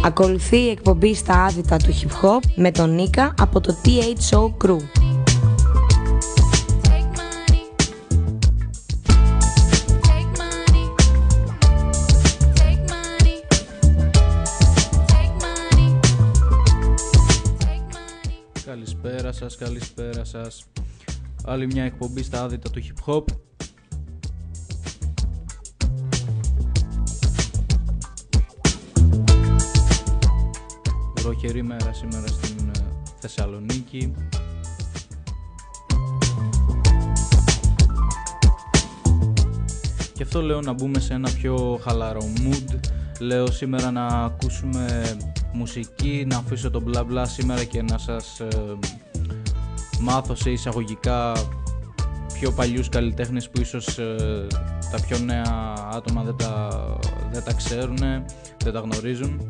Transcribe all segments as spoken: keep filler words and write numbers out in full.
Ακολουθεί η εκπομπή στα άδυτα του hip hop με τον Νίκα από το τι έιτς ο Crew. Καλησπέρα σας, καλησπέρα σας. Άλλη μια εκπομπή στα άδυτα του hip hop. Βροχερή μέρα σήμερα στην Θεσσαλονίκη. Και αυτό λέω να μπούμε σε ένα πιο χαλαρό mood. Λέω σήμερα να ακούσουμε μουσική, να αφήσω τον μπλα μπλα σήμερα και να σας ε, μάθω σε εισαγωγικά πιο παλιούς καλλιτέχνες που ίσως ε, τα πιο νέα άτομα δεν τα, δεν τα ξέρουν, δεν τα γνωρίζουν.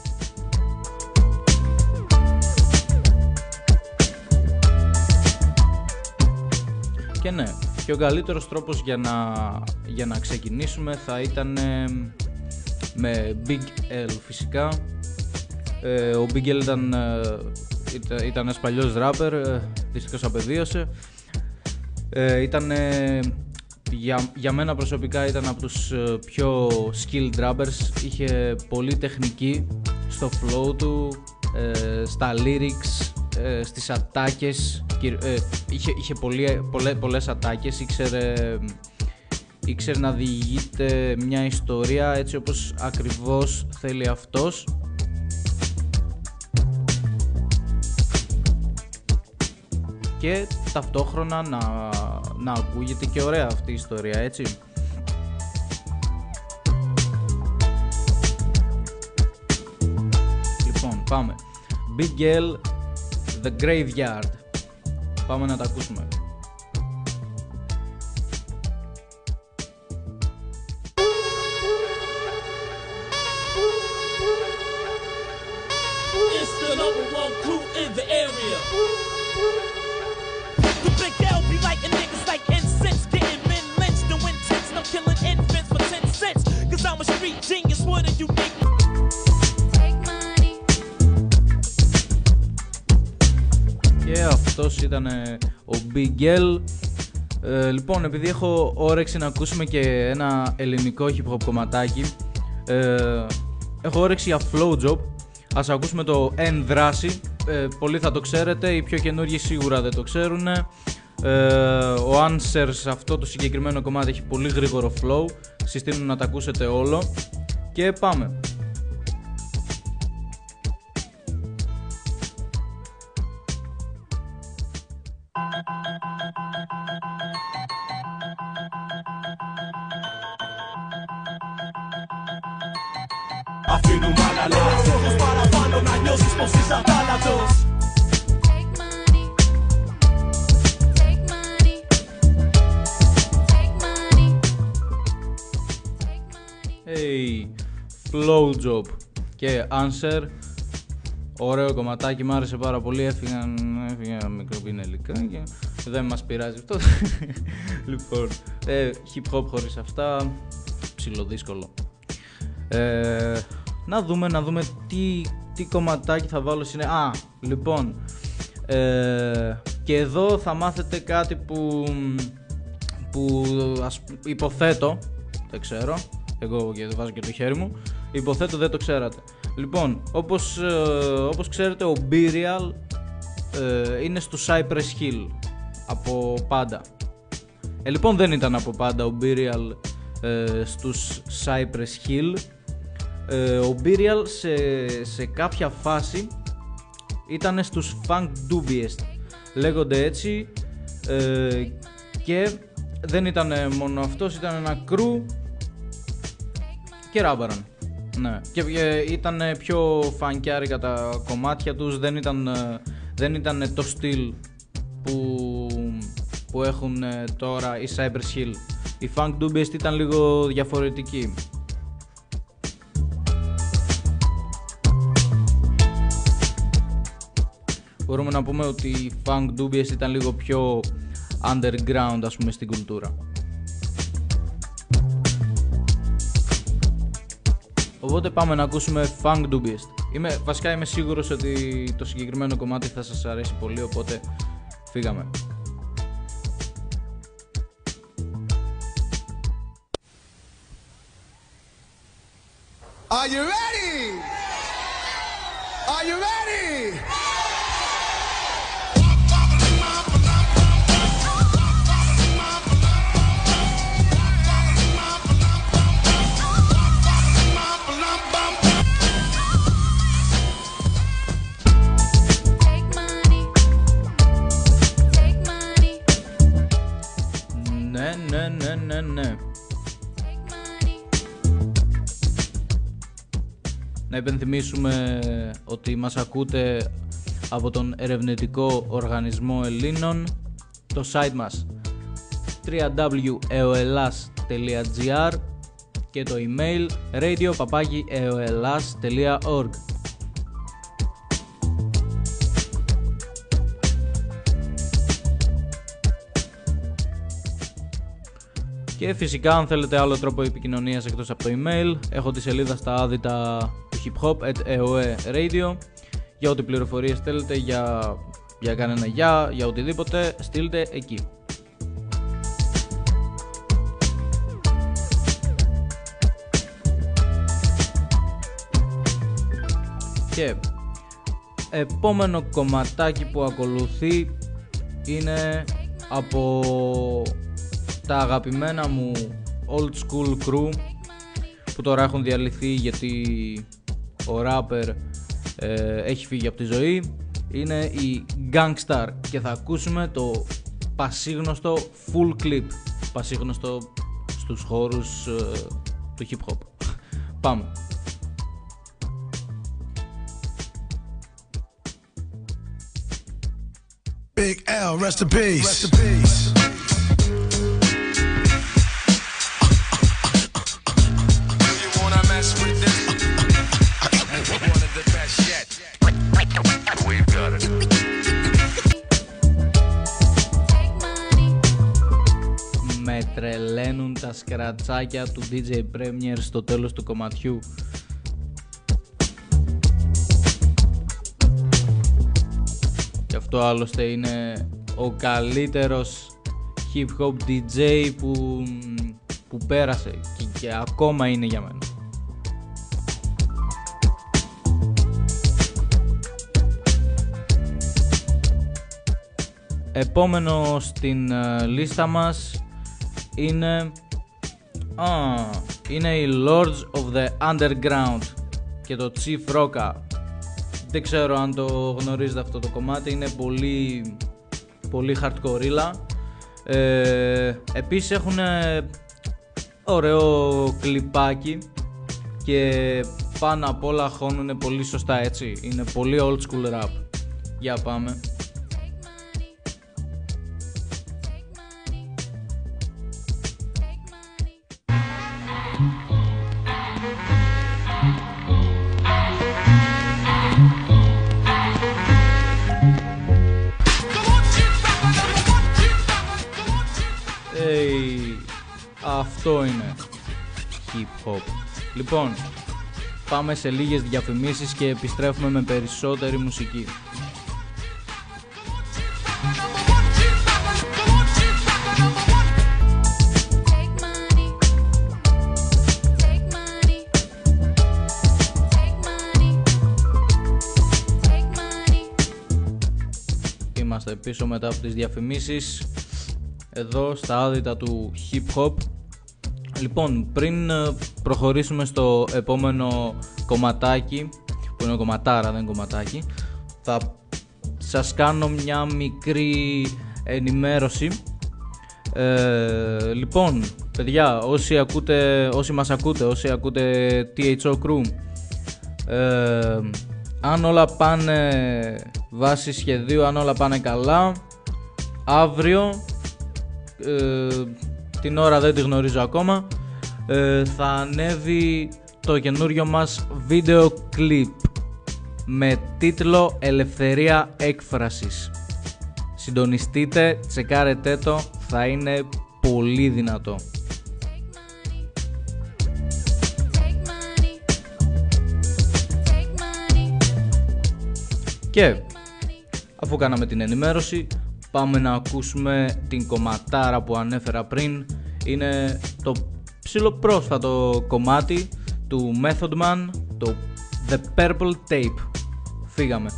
Και ναι, και ο καλύτερος τρόπος για να, για να ξεκινήσουμε θα ήταν με Big L φυσικά. Ε, ο Big L ήταν, ήταν, ήταν ένας παλιός ράπερ, δυστυχώς απεβίωσε. Ε, ήταν, για, για μένα προσωπικά ήταν από τους πιο skilled rappers. Είχε πολύ τεχνική στο flow του, ε, στα lyrics, ε, στις ατάκες. Ε, είχε είχε πολλοί, πολλές, πολλές ατάκες, ήξερε, ήξερε να διηγείται μια ιστορία έτσι όπως ακριβώς θέλει αυτός. Και ταυτόχρονα να, να ακούγεται και ωραία αυτή η ιστορία, έτσι. Λοιπόν, πάμε. Big L, The Graveyard. Πάμε να τα ακούσουμε. It's the number one crew in the area. The Big L be like a niggas like incense, getting men lynched and when tense, no killing infants for ten cents. Cause I'm a street genius, what a unique. Και αυτός ήταν ο Big L. Ε, λοιπόν, επειδή έχω όρεξη να ακούσουμε και ένα ελληνικό hip hop κομματάκι, ε, έχω όρεξη για Flow Job. Ας ακούσουμε το Εν Δράση. Ε, πολλοί θα το ξέρετε, οι πιο καινούργοι σίγουρα δεν το ξέρουν. Ε, ο Answer σε αυτό το συγκεκριμένο κομμάτι έχει πολύ γρήγορο flow. Συστήνω να τα ακούσετε όλο. Και πάμε. Αφήνουμε αναλύσεις όπως παραπάνω να νιώσεις πως είσαι ατάλατος. Hey, Flow Job και Answer. Ωραίο κομματάκι, μου άρεσε πάρα πολύ. Έφυγαν, έφυγαν μικροπινελικά και δεν μας πειράζει αυτό. Λοιπόν, ε, hip hop χωρίς αυτά, ψιλοδύσκολο. Ε, να δούμε, να δούμε τι, τι κομματάκι θα βάλω συνέχεια. Α, λοιπόν, ε, και εδώ θα μάθετε κάτι που, που ας, υποθέτω, δεν ξέρω, εγώ και βάζω και το χέρι μου, υποθέτω δεν το ξέρατε. Λοιπόν, όπως, ε, όπως ξέρετε, ο Burial ε, είναι στο Cypress Hill από πάντα. Ε, λοιπόν, δεν ήταν από πάντα ο Burial ε, στους Cypress Hill. Ε, ο Burial σε, σε κάποια φάση ήταν στους Funk Dubiest, λέγονται έτσι, ε, και δεν ήταν μόνο αυτός, ήταν ένα crew και ράμπαραν. Ναι. Και ε, ήταν πιο φανκιάρικα τα κομμάτια τους, δεν ήταν, ε, δεν ήταν το στυλ που, που έχουν ε, τώρα οι Cypress Hill. Οι Funk Dubiest ήταν λίγο διαφορετικοί. Μπορούμε να πούμε ότι οι Funk Dubiest ήταν λίγο πιο underground, ας πούμε, στην κουλτούρα. Οπότε πάμε να ακούσουμε Funk Dubiest. Είμαι, βασικά είμαι σίγουρος ότι το συγκεκριμένο κομμάτι θα σας αρέσει πολύ, οπότε φύγαμε. Are you ready? Are you ready? Ναι, ναι, ναι, ναι, ναι. Να υπενθυμίσουμε ότι μας ακούτε από τον Ερευνητικό Οργανισμό Ελλήνων, το site μας double-u double-u double-u τελεία eoelas τελεία gr και το email radio παπάκι eoelas τελεία org. Και φυσικά αν θέλετε άλλο τρόπο επικοινωνίας εκτός από το email, έχω τη σελίδα στα άδυτα του hip hop at eoe-radio. Για ό,τι πληροφορίες θέλετε, για, για κανένα γεια, για οτιδήποτε, στείλτε εκεί. Και επόμενο κομματάκι που ακολουθεί είναι από τα αγαπημένα μου old school crew που τώρα έχουν διαλυθεί γιατί ο rapper ε, έχει φύγει από τη ζωή. Είναι η Gangstar και θα ακούσουμε το πασίγνωστο full clip, πασίγνωστο στους χώρους ε, του hip hop. Πάμε. Big L, rest in peace. Rest in peace. You wanna mess with this? One of the best yet. We've got it. Με τρελαίνουν τα σκρατσάκια του ντι τζέι Premier στο τέλος του κομματιού. Και αυτό άλλωστε είναι ο καλύτερος hip hop ντι τζέι που, που πέρασε και, και ακόμα είναι για μένα. Επόμενο στην uh, λίστα μας είναι, α, είναι οι Lords of the Underground και το Chief Rocka. Δεν ξέρω αν το γνωρίζετε αυτό το κομμάτι, είναι πολύ, πολύ hardcore. Ε, επίσης έχουν ωραίο κλιπάκι και πάνω απ' όλα χώνουν πολύ σωστά, έτσι. Είναι πολύ old school rap. Για πάμε. Hey, αυτό είναι hip hop. Λοιπόν, πάμε σε λίγες διαφημίσεις και επιστρέφουμε με περισσότερη μουσική. Είμαστε πίσω μετά από τις διαφημίσεις, εδώ στα άδυτα του hip hop. Λοιπόν, πριν προχωρήσουμε στο επόμενο κομματάκι, που είναι κομματάρα, δεν κομματάκι, θα σας κάνω μια μικρή ενημέρωση. Ε, λοιπόν, παιδιά, όσοι, ακούτε, όσοι μας ακούτε, όσοι ακούτε τι έιτς ο Crew, ε, αν όλα πάνε βάσει σχεδίου, αν όλα πάνε καλά, αύριο, ε, την ώρα δεν τη γνωρίζω ακόμα, ε, θα ανέβει το καινούριο μας βίντεο κλιπ με τίτλο Ελευθερία Έκφρασης. Συντονιστείτε, τσεκάρετε το, θα είναι πολύ δυνατό. Και αφού κάναμε την ενημέρωση, πάμε να ακούσουμε την κομματάρα που ανέφερα πριν. Είναι το ψιλοπρόσφατο κομμάτι του Method Man, το The Purple Tape. Φύγαμε.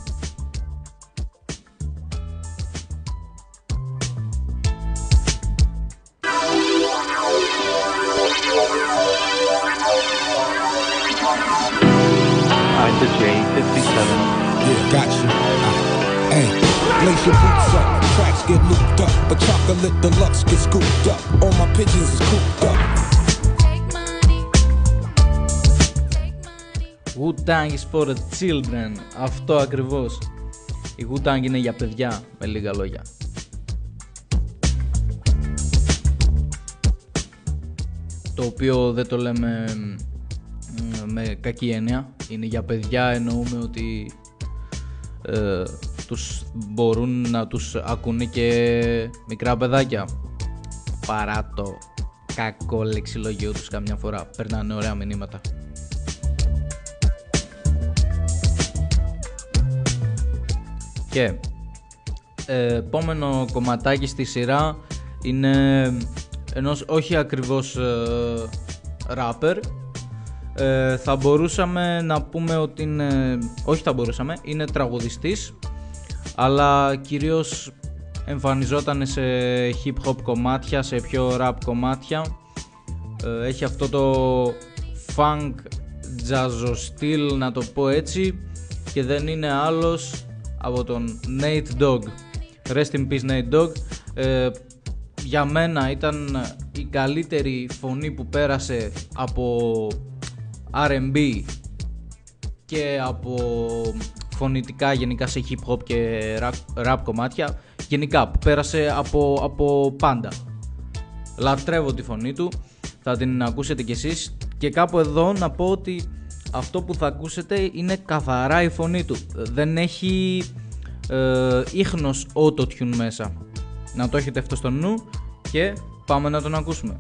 The J fifty-seven. Yeah, got you. Uh, hey, lace your boots up, tracks get looped up, but chocolate deluxe get scooped up. All my pigeons is cooped up. Wu-Tang is for the children. Αυτό ακριβώς. Η Wu-Tang είναι για παιδιά, με λίγα λόγια. Το οποίο δεν το λέμε με κακή έννοια. Είναι για παιδιά, εννοούμε ότι ε, τους μπορούν να τους ακούνε και μικρά παιδάκια, παρά το κακό λεξιλογείο τους καμιά φορά. Περνάνε ωραία μηνύματα. Και ε, επόμενο κομματάκι στη σειρά είναι ενός όχι ακριβώς ε, rapper. Ε, θα μπορούσαμε να πούμε ότι είναι, όχι θα μπορούσαμε, είναι τραγουδιστής, αλλά κυρίως εμφανιζόταν σε hip hop κομμάτια, σε πιο rap κομμάτια. Ε, έχει αυτό το funk jazz στυλ, να το πω έτσι, και δεν είναι άλλος από τον Nate Dogg. Rest in peace Nate Dogg. Ε, για μένα ήταν η καλύτερη φωνή που πέρασε από αρ εν μπι και από φωνητικά γενικά σε hip hop και rap, rap κομμάτια, γενικά που πέρασε από, από πάντα. Λατρεύω τη φωνή του, θα την ακούσετε κι εσείς, και κάπου εδώ να πω ότι αυτό που θα ακούσετε είναι καθαρά η φωνή του, δεν έχει ε, ίχνος auto-tune μέσα. Να το έχετε αυτό στο νου και πάμε να τον ακούσουμε.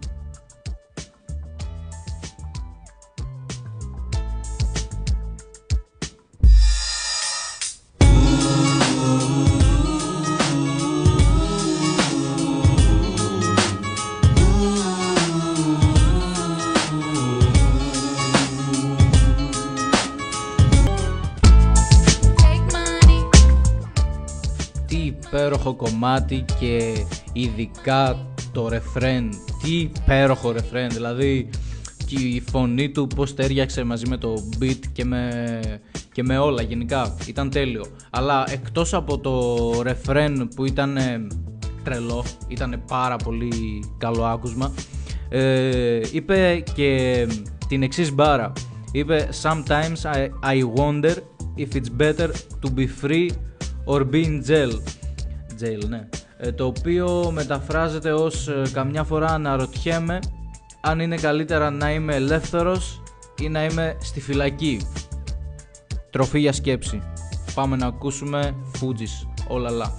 Υπέροχο κομμάτι, και ειδικά το ρεφρέν, τι υπέροχο ρεφρέν, δηλαδή και η φωνή του πως τέριαξε μαζί με το beat και με, και με όλα, γενικά ήταν τέλειο. Αλλά εκτός από το ρεφρέν που ήταν τρελό, ήταν πάρα πολύ καλό άκουσμα, ε, είπε και την εξής μπάρα, είπε «Sometimes I, I wonder if it's better to be free or be in jail». Jail, ναι. Ε, το οποίο μεταφράζεται ως ε, καμιά φορά αναρωτιέμαι αν είναι καλύτερα να είμαι ελεύθερος ή να είμαι στη φυλακή. Τροφή για σκέψη. Πάμε να ακούσουμε Fugees, ολαλά.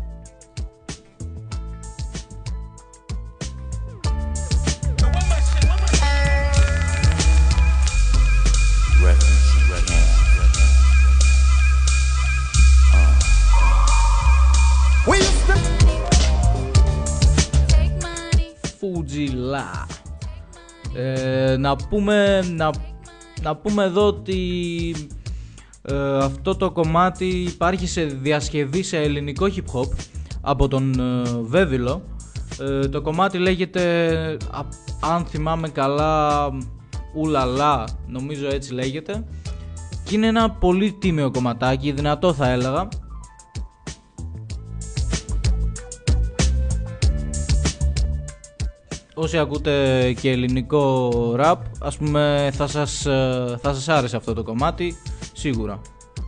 Φουτζιλά. Ε, να πούμε να, να πούμε εδώ ότι ε, αυτό το κομμάτι υπάρχει σε διασκευή σε ελληνικό hip hop από τον ε, Βέβυλο. Ε, το κομμάτι λέγεται, α, αν θυμάμαι καλά, ουλαλά, νομίζω έτσι λέγεται, και είναι ένα πολύ τίμιο κομματάκι, δυνατό θα έλεγα. Όσοι ακούτε και ελληνικό rap, ας πούμε, θα σας, θα σας άρεσε αυτό το κομμάτι, σίγουρα.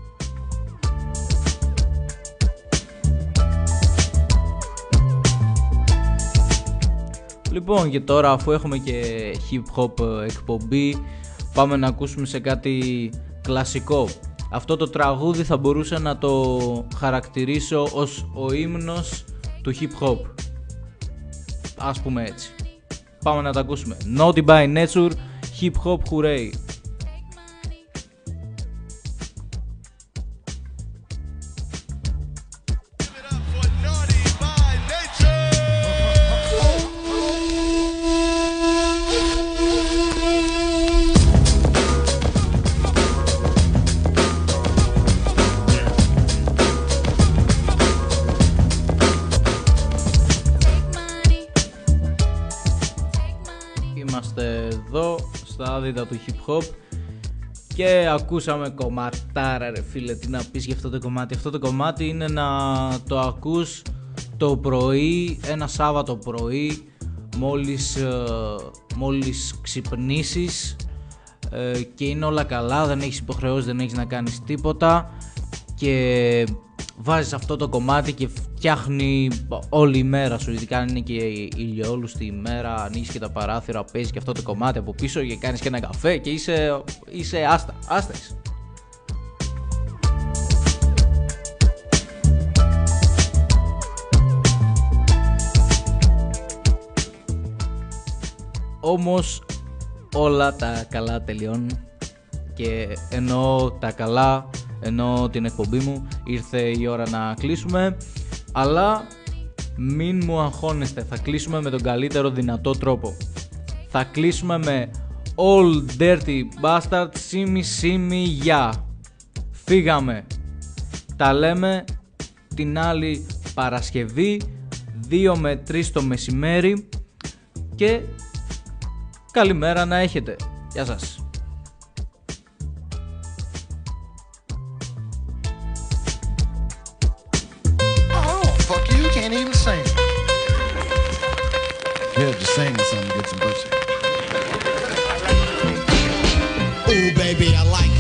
Λοιπόν, και τώρα αφού έχουμε και hip hop εκπομπή, πάμε να ακούσουμε σε κάτι κλασικό. Αυτό το τραγούδι θα μπορούσα να το χαρακτηρίσω ως ο ύμνος του hip hop, ας πούμε έτσι. Πάμε να τα ακούσουμε. Naughty by Nature, Hip Hop Hooray. στάδιδα του hip hop και ακούσαμε κομματάρα ρε φίλε, τι να πεις για αυτό το κομμάτι. Αυτό το κομμάτι είναι να το ακούς το πρωί, ένα Σάββατο πρωί, μόλις, ε, μόλις ξυπνήσεις ε, και είναι όλα καλά, δεν έχεις υποχρεώσεις, δεν έχεις να κάνεις τίποτα και βάζεις αυτό το κομμάτι και φτιάχνει όλη η μέρα σου, ειδικά αν είναι και ηλιόλουστη ημέρα, ανοίγεις και τα παράθυρα, παίζεις και αυτό το κομμάτι από πίσω και κάνεις και ένα καφέ και είσαι, είσαι άστα, άστα είσαι. Όμως όλα τα καλά τελειώνουν και εννοώ τα καλά, εννοώ την εκπομπή μου, ήρθε η ώρα να κλείσουμε, αλλά μην μου αγχώνεστε, θα κλείσουμε με τον καλύτερο δυνατό τρόπο. Θα κλείσουμε με All Dirty Bastard, Σίμι Σίμι Γεια. Φύγαμε. Τα λέμε την άλλη Παρασκευή, δύο με τρεις το μεσημέρι και καλημέρα να έχετε. Γεια σας. Yeah, just sing something to get some pussy. Ooh, baby, I like